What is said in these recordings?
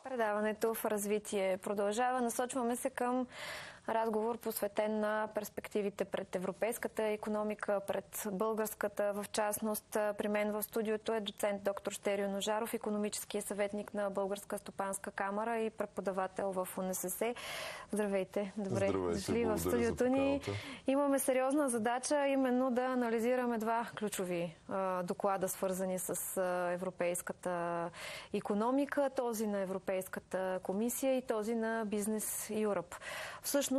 Предаването в развитие продължава. Насочваме се към разговор, посветен на перспективите пред европейската икономика, пред българската в частност. При мен в студиото е доцент доктор Щерьо Ножаров, икономически съветник на Българска стопанска камара и преподавател в УНСС. Здравейте! Добре дошли в студиото ни. Имаме сериозна задача, именно да анализираме два ключови доклада, свързани с европейската икономика, този на Европейската комисия и този на Бизнес Юръп. Всъщност,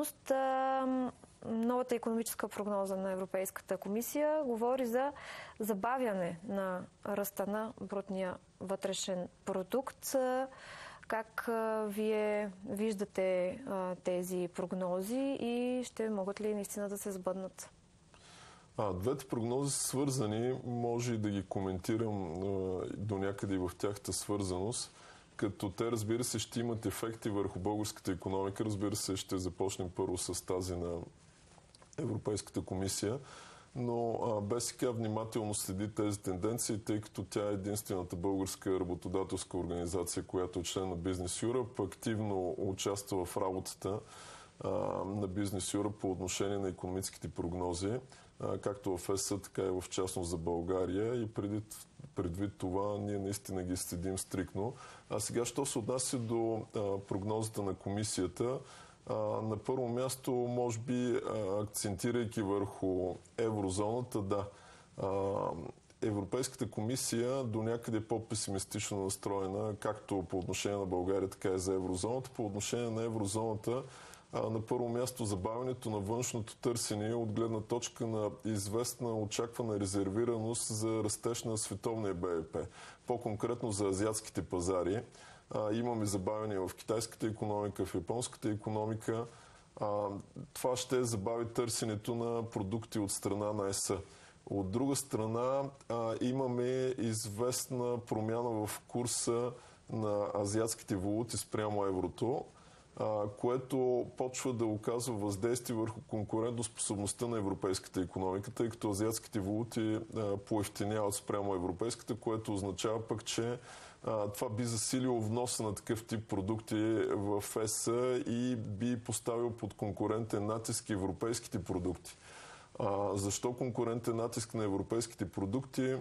новата икономическа прогноза на Европейската комисия говори за забавяне на ръста на брутния вътрешен продукт. Как вие виждате тези прогнози и ще могат ли наистина да се сбъднат? Двете прогнози са свързани, може и да ги коментирам до някъде и в тяхната свързаност, като те, разбира се, ще имат ефекти върху българската икономика. Разбира се, ще започнем първо с тази на Европейската комисия, но БСК внимателно следи тези тенденции, тъй като тя е единствената българска работодателска организация, която е член на Бизнес Юръп, активно участва в работата на Бизнес Юръп по отношение на икономическите прогнози, както в ЕС, така и в частност за България, и предвид това ние наистина ги следим стриктно. А сега, що се отнася до прогнозата на комисията, на първо място, може би, акцентирайки върху еврозоната, да, Европейската комисия до някъде по-песимистично настроена, както по отношение на България, така и за еврозоната. По отношение на еврозоната, на първо място забавянето на външното търсене от гледна точка на известна очаквана резервираност за растеж на световния БВП. По-конкретно за азиатските пазари. Имаме забавяне в китайската икономика, в японската икономика. Това ще забави търсенето на продукти от страна на ЕС. От друга страна, имаме известна промяна в курса на азиатските валути спрямо еврото, което почва да оказва въздействие върху конкурентоспособността на европейската икономика, тъй като азиатските валути поевтиняват спрямо европейската, което означава пък, че това би засилило вноса на такъв тип продукти в ЕС и би поставил под конкурентен натиск европейските продукти. Защо конкурентен натиск на европейските продукти?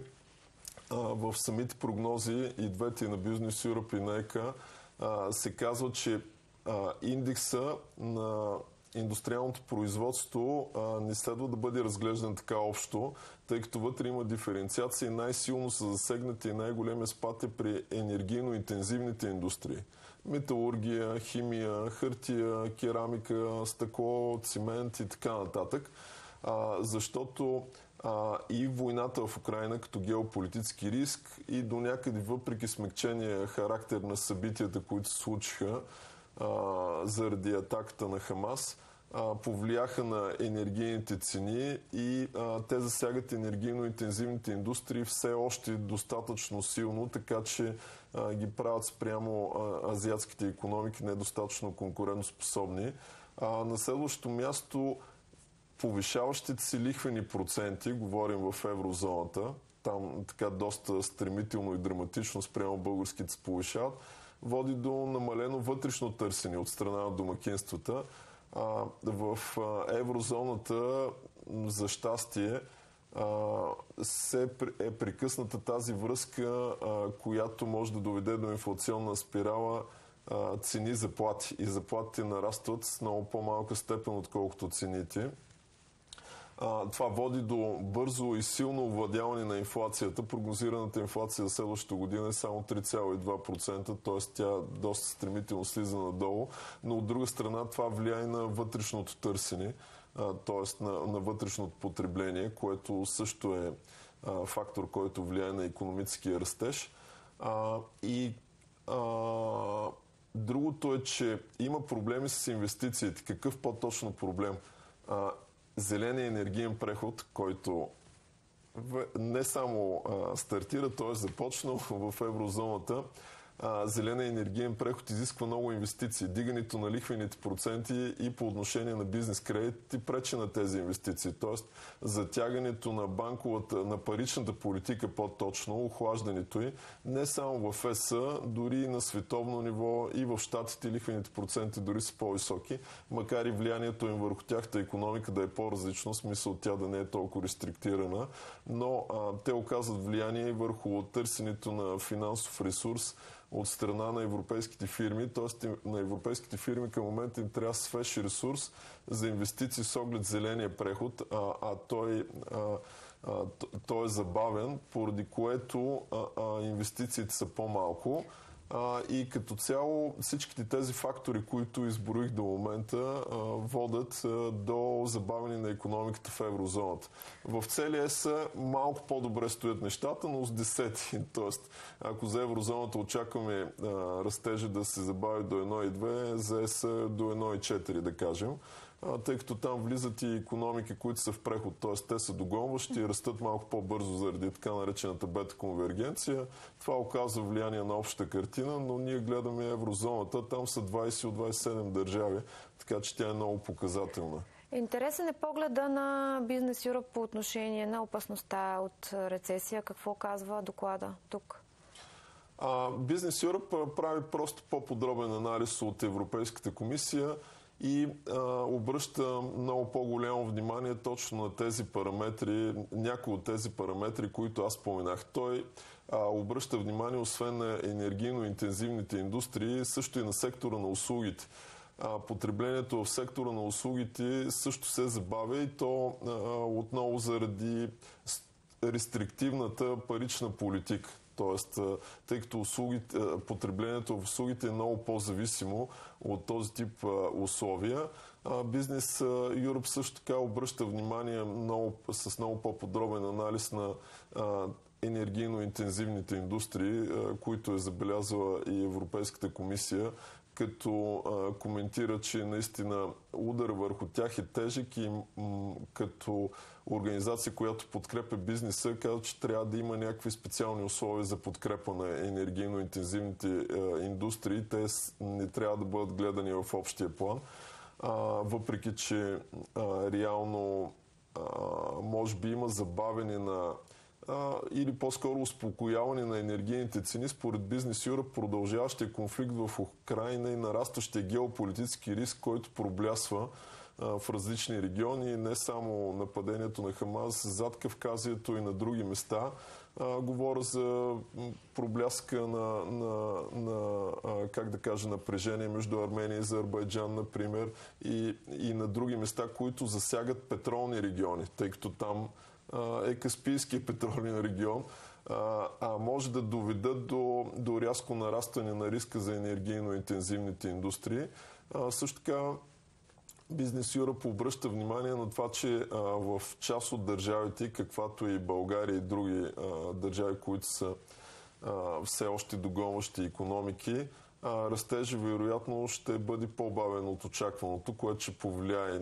В самите прогнози, и двете на Бизнес Юръп и на ЕК, се казва, че индекса на индустриалното производство не следва да бъде разглеждан така общо, тъй като вътре има диференциация и най-силно са засегнати и най-големия спад е при енергийно-интензивните индустрии. Металургия, химия, хартия, керамика, стъкло, цимент и така нататък. Защото и войната в Украйна като геополитически риск и до някъде въпреки смекчения характер на събитията, които се случиха заради атаката на Хамас, повлияха на енергийните цени и те засягат енергийно-интензивните индустрии все още достатъчно силно, така че ги правят спрямо азиатските икономики недостатъчно конкурентоспособни. На следващото място, повишаващите се лихвени проценти, говорим в еврозоната, там така доста стремително и драматично спрямо българските се повишават, води до намалено вътрешно търсене от страна на домакинствата. В еврозоната, за щастие, е прекъсната тази връзка, която може да доведе до инфлационна спирала цени-заплати. И заплатите нарастват с много по-малка степен, отколкото цените. Това води до бързо и силно овладяване на инфлацията. Прогнозираната инфлация за следващата година е само 3,2%, т.е. тя доста стремително слиза надолу, но от друга страна това влияе на вътрешното търсене, т.е. на вътрешното потребление, което също е фактор, който влияе на икономическия растеж. Другото е, че има проблеми с инвестициите. Какъв по-точно проблем? Зеления енергиен преход, който не само стартира, той е започнал в еврозоната, зеления енергиен преход изисква много инвестиции. Дигането на лихвените проценти и по отношение на бизнес кредити пречи на тези инвестиции. Тоест, затягането на паричната политика, по-точно, охлаждането й, не само в ЕС-а, дори и на световно ниво и в Щатите лихвените проценти дори са по-високи, макар и влиянието им върху тяхната икономика да е по-различно, в смисъл тя да не е толкова рестриктирана, но те оказват влияние върху търсенето на финансов ресурс от страна на европейските фирми, т.е. на европейските фирми към момента им трябва свеж ресурс за инвестиции с оглед зеления преход, той е забавен, поради което инвестициите са по-малко. И като цяло всичките тези фактори, които изброих до момента, водят до забавяне на икономиката в еврозоната. В целия ЕС малко по-добре стоят нещата, но с десети. Тоест, ако за еврозоната очакваме растежа да се забави до 1,2, за ЕС до 1,4, да кажем, тъй като там влизат и икономики, които са в преход, т.е. те са догонващи и растат малко по-бързо заради така наречената бета-конвергенция. Това оказва влияние на общата картина, но ние гледаме еврозоната, там са 20 от 27 държави, така че тя е много показателна. Интересен е погледа на Бизнес Юръп по отношение на опасността от рецесия. Какво казва доклада тук? Бизнес Юръп прави просто по-подробен анализ от Европейската комисия и обръща много по-голямо внимание точно на тези параметри, някои от тези параметри, които аз споменах. Той обръща внимание освен на енергийно интензивните индустрии, също и на сектора на услугите. Потреблението в сектора на услугите също се забавя и то отново заради рестриктивната парична политика. Тоест, тъй като потреблението в услугите е много по-зависимо от този тип условия, Бизнес Юръп също така обръща внимание с много по-подробен анализ на енергийно интензивните индустрии, които е забелязала и Европейската комисия, като коментира, че наистина удар върху тях е тежък и като организация, която подкрепя бизнеса, казва, че трябва да има някакви специални условия за подкрепа на енергийно интензивните индустрии. Те не трябва да бъдат гледани в общия план, въпреки че реално може би има забавяне на или по-скоро успокояване на енергийните цени. Според Бизнес Юръп продължаващия конфликт в Украйна и нарастващия геополитически риск, който проблясва в различни региони, не само нападението на Хамас, зад Кавказието и на други места. Говоря за пробляска на как да кажа, напрежение между Армения и Азербайджан, например, и на други места, които засягат петролни региони, тъй като там е Каспийския петролен регион, може да доведат до рязко нарастване на риска за енергийно интензивните индустрии. Също така Бизнес Юръп обръща внимание на това, че в част от държавите, каквато и България и други държави, които са все още догонващи икономики, растежа вероятно ще бъде по-бавен от очакваното, което ще повлияе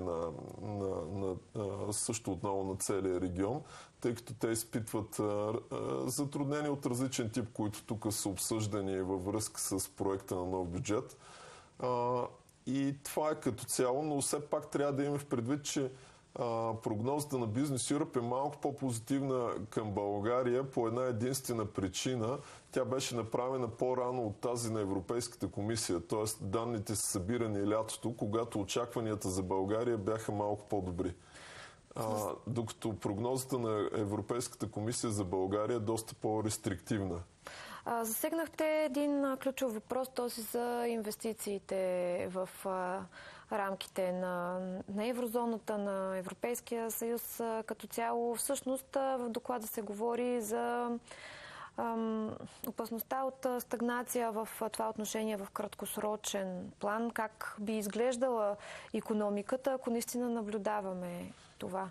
също отново на целия регион, тъй като те изпитват затруднения от различен тип, които тук са обсъждани във връзка с проекта на нов бюджет. И това е като цяло, но все пак трябва да имаме в предвид, че прогнозата на Бизнес Юръп е малко по-позитивна към България по една единствена причина. Тя беше направена по-рано от тази на Европейската комисия, т.е. данните са събирани лятото, когато очакванията за България бяха малко по-добри. Докато прогнозата на Европейската комисия за България е доста по-рестриктивна. Засегнахте един ключов въпрос, този за инвестициите в рамките на еврозоната, на Европейския съюз като цяло. Всъщност в доклада се говори за опасността от стагнация в това отношение в краткосрочен план. Как би изглеждала икономиката, ако наистина наблюдаваме това?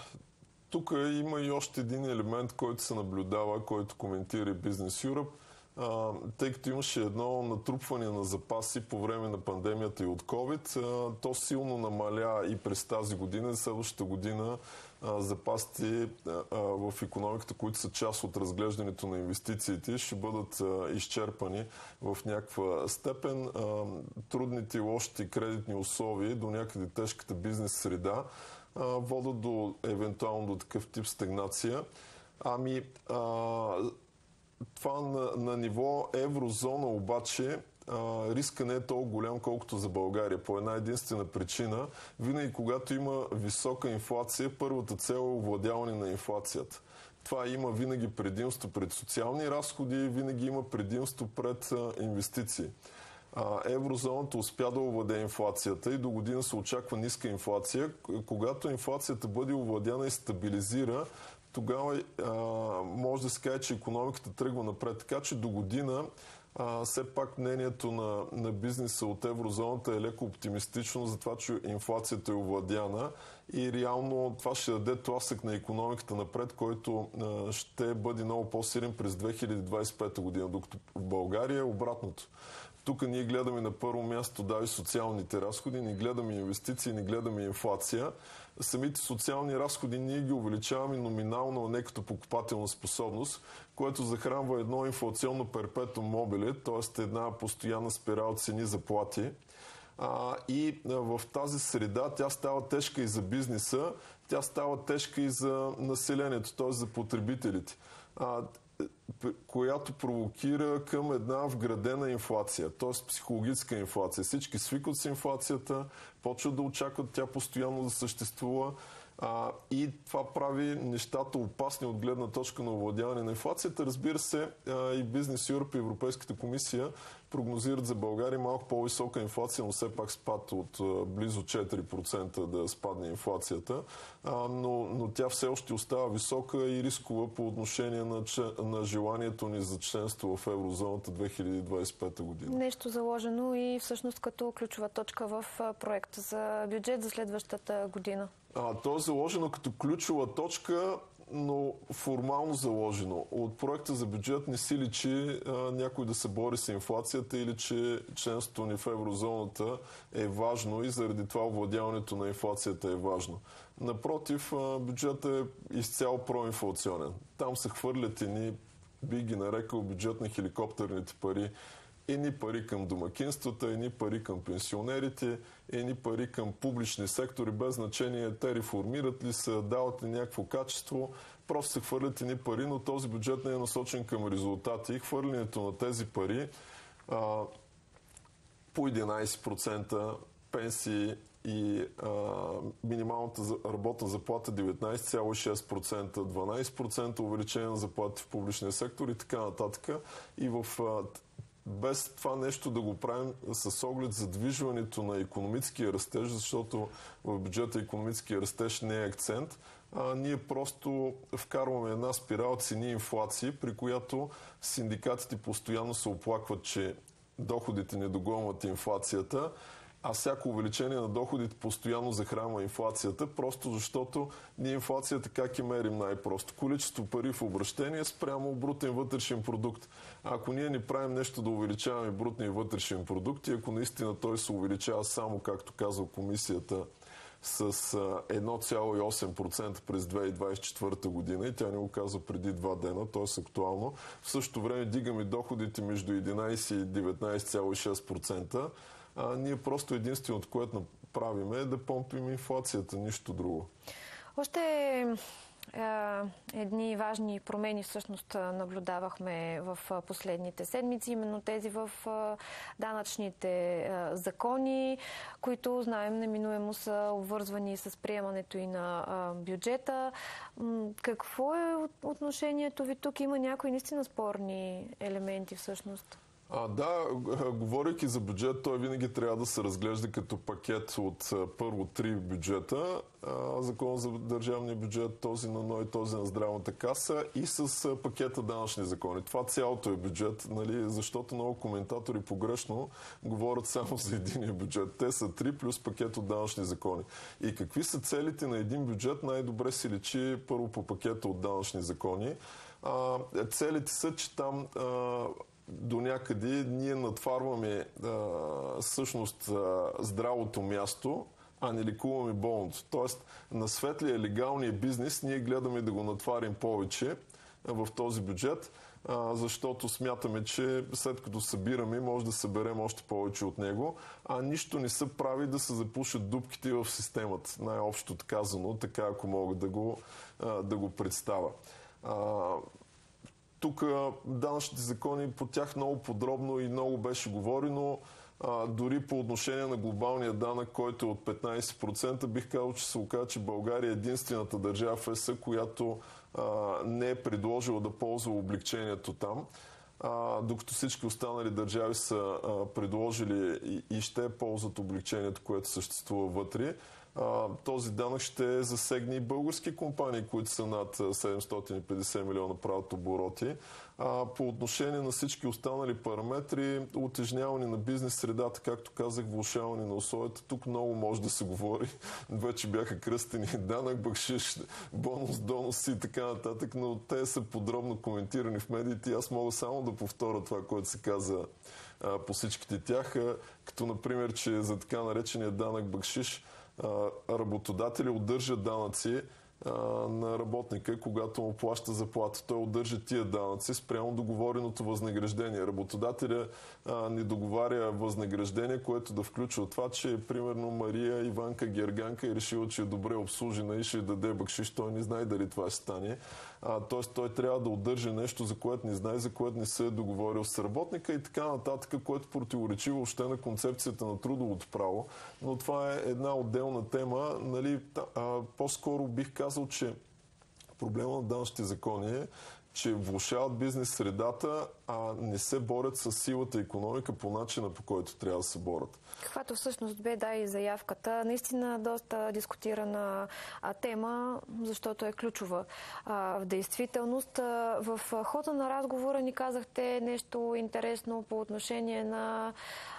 Тук има и още един елемент, който се наблюдава, който коментира Бизнес Юръп. тъй като имаше едно натрупване на запаси по време на пандемията и от COVID, то силно намаля и през тази година, следващата година запасите в икономиката, които са част от разглеждането на инвестициите, ще бъдат изчерпани в някаква степен. Трудните и лошите кредитни условия, до някъде тежката бизнес среда, водят до евентуално до такъв тип стагнация. Това на ниво еврозона обаче риска не е толкова голям, колкото за България. По една единствена причина, винаги когато има висока инфлация, първата цел е овладяване на инфлацията. Това има винаги предимство пред социални разходи, винаги има предимство пред инвестиции. Еврозоната успя да овладее инфлацията и до година се очаква ниска инфлация. Когато инфлацията бъде овладяна и стабилизира, тогава може да се каже, че икономиката тръгва напред. Така че до година все пак мнението на бизнеса от еврозоната е леко оптимистично за това, че инфлацията е овладяна и реално това ще даде тласък на икономиката напред, който ще бъде много по-силен през 2025 година, докато в България е обратното. Тук ние гледаме на първо място и социалните разходи, не гледаме инвестиции, не гледаме инфлация. Самите социални разходи ние ги увеличаваме номинално, не като покупателна способност, което захранва едно инфлационно перпетум мобиле, т.е. една постоянна спирал цени заплати. И в тази среда тя става тежка и за бизнеса, тя става тежка и за населението, т.е. за потребителите, която провокира към една вградена инфлация, т.е. психологическа инфлация. Всички свикват с инфлацията, почват да очакват тя постоянно да съществува и това прави нещата опасни от гледна точка на овладяване на инфлацията. Разбира се, и Бизнес Юръп и Европейската комисия прогнозират за България малко по-висока инфлация, но все пак спад от близо 4% да спадне инфлацията, но тя все още остава висока и рискова по отношение на желанието ни за членство в еврозоната 2025 година. Нещо заложено и всъщност като ключова точка в проекта за бюджет за следващата година. То е заложено като ключова точка, но формално заложено. От проекта за бюджет не си личи някой да се бори с инфлацията или че членството ни в еврозоната е важно и заради това овладяването на инфлацията е важно. Напротив, бюджетът е изцяло проинфлационен. Там се хвърлят би ги нарекал бюджет на хеликоптерните пари, едни пари към домакинствата, едни пари към пенсионерите, едни пари към публични сектори, без значение те реформират ли се, дават ли някакво качество, просто се хвърлят едни пари, но този бюджет не е насочен към резултати. Хвърлянето на тези пари по 11% пенсии и минималната работна заплата 19,6%, 12% увеличение на заплати в публичния сектор и така нататък. И без това нещо да го правим с оглед задвижването на икономическия растеж, защото в бюджета икономическия растеж не е акцент, ние просто вкарваме една спирал цени и инфлации, при която синдикатите постоянно се оплакват, че доходите не догонват инфлацията, а всяко увеличение на доходите постоянно захранва инфлацията, просто защото ние инфлацията как я мерим най-просто? Количество пари в обращение спрямо брутен вътрешен продукт. Ако ние не правим нещо да увеличаваме брутния вътрешен продукт и ако наистина той се увеличава само, както казва комисията, с 1,8% през 2024 година и тя не го казва преди 2 дена, т.е. актуално. В същото време дигаме доходите между 11 и 19,6%. Ние просто единственото, което правим е да помпим инфлацията, нищо друго. Още едни важни промени всъщност наблюдавахме в последните седмици, именно тези в данъчните закони, които знаем неминуемо са обвързвани с приемането и на бюджета. Какво е отношението ви тук? Има някои наистина спорни елементи всъщност. Да, говорейки за бюджет, той винаги трябва да се разглежда като пакет от първо 3 бюджета. Закон за държавния бюджет, този на НОИ, този на здравната каса и с пакета данъчни закони. Това цялото е бюджет, нали? Защото много коментатори погрешно говорят само за единия бюджет. Те са 3 плюс пакет от данъчни закони. И какви са целите на един бюджет? Най-добре се личи първо по пакета от данъчни закони. Целите са, че там до някъде ние натварваме всъщност здравото място, а не лекуваме болното. Тоест на светлия легалния бизнес ние гледаме да го натварим повече в този бюджет, защото смятаме, че след като събираме, може да съберем още повече от него, а нищо не се прави да се запушат дупките в системата, най-общо казано, така ако мога да го представя. Тук данъчните закони, по тях много подробно и много беше говорено. Дори по отношение на глобалния данък, който е от 15%, бих казал, че се оказа, че България е единствената държава в ЕС, която не е предложила да ползва облегчението там, докато всички останали държави са предложили и ще ползват облегчението, което съществува вътре. Този данък ще засегне и български компании, които са над 750 милиона правят обороти. По отношение на всички останали параметри, утежняване на бизнес средата, както казах, влошаване на условията, тук много може да се говори. Вече бяха кръстени данък, бакшиш, бонус, доноси и така нататък, но те са подробно коментирани в медиите и аз мога само да повторя това, което се каза по всичките тях, като например, че за така наречения данък бакшиш работодатели удържат данъци на работника, когато му плаща заплата. Той удържа тия данъци спрямо договореното възнаграждение. Работодателя не договаря възнаграждение, което да включва това, че примерно Мария Иванка Герганка е решила, че е добре обслужена и ще даде бакшиш. Той не знае дали това ще стане. Тоест той трябва да удържа нещо, за което не знае, за което не се е договорил с работника и така нататък, което противоречи въобще на концепцията на трудовото право. Но това е една отделна тема. Нали, по-скоро бих казал, че проблема на данъчните закони е, че влошават бизнес средата, а не се борят с силата икономика по начина, по който трябва да се борят. Каквато всъщност бе и заявката. Наистина доста дискутирана тема, защото е ключова. В действителност, в хода на разговора ни казахте нещо интересно по отношение на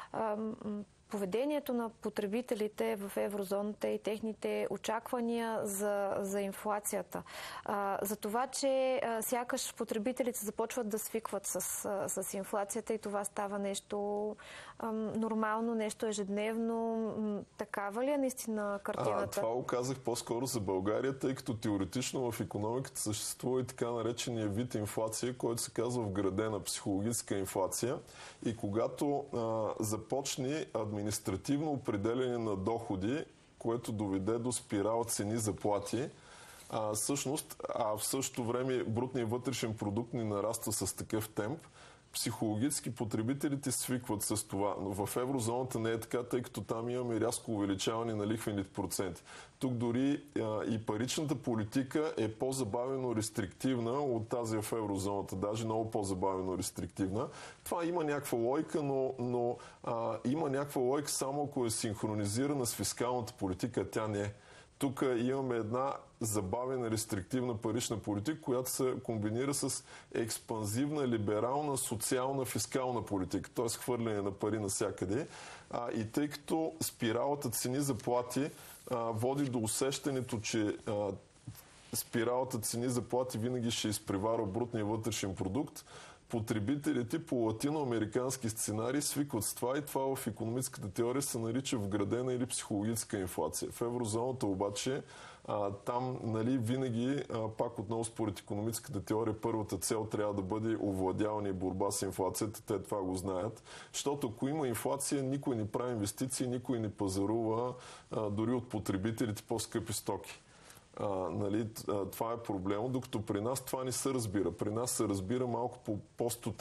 поведението на потребителите в еврозоната и техните очаквания за инфлацията. За това, че сякаш потребителите започват да свикват с инфлацията и това става нещо нормално, нещо ежедневно. Такава ли е наистина картината? Това го казах по-скоро за България, тъй като теоретично в икономиката съществува и така наречения вид инфлация, който се казва вградена психологическа инфлация. И когато започне административно определение на доходи, което доведе до спирал цени заплати, всъщност, в същото време брутният вътрешен продукт ни нараства с такъв темп, психологически потребителите свикват с това. Но в еврозоната не е така, тъй като там имаме рязко увеличаване на лихвените проценти. Тук дори и паричната политика е по-забавено рестриктивна от тази в еврозоната, даже много по-забавено рестриктивна. Това има някаква логика, но има някаква логика само ако е синхронизирана с фискалната политика, тя не е. Тук имаме една забавена рестриктивна парична политика, която се комбинира с експанзивна, либерална, социална, фискална политика, т.е. хвърляне на пари навсякъде. И тъй като спиралата цени заплати води до усещането, че спиралата цени заплати винаги ще изпреварва брутния вътрешен продукт, потребителите по латиноамерикански сценарии свикват с това и това в икономическата теория се нарича вградена или психологическа инфлация. В еврозоната обаче там винаги, пак отново според икономическата теория, първата цел трябва да бъде овладяване и борба с инфлацията. Те това го знаят. Защото ако има инфлация, никой не прави инвестиции, никой не пазарува дори от потребителите по-скъпи стоки. Това е проблема, докато при нас това не се разбира. При нас се разбира малко по